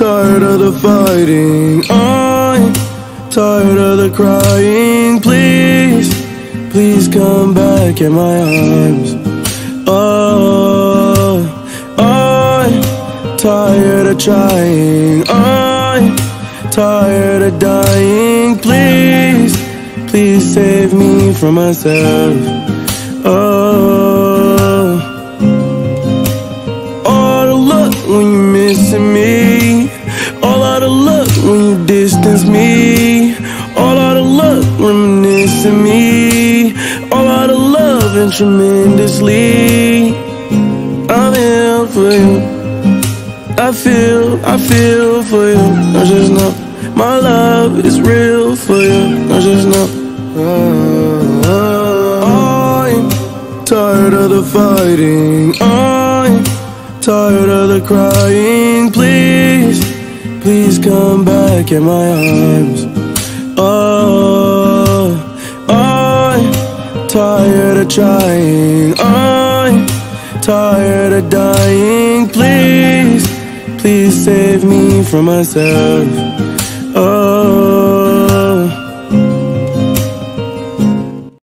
tired of the fighting. I'm tired of the crying. Please, please come back in my arms. Oh, I'm tired of trying. I'm tired of dying. Please, please save me from myself. Oh, all the luck when you're missing me, all out of luck when you distance me, all out of luck reminiscing me, all out of love and tremendously. I'm here for you. I feel for you. I just know my love is real for you. I just know. I'm tired of the fighting. I'm tired of the crying. Please, please come back in my arms. Oh, I'm tired of trying. I'm tired of dying. Please, please save me from myself.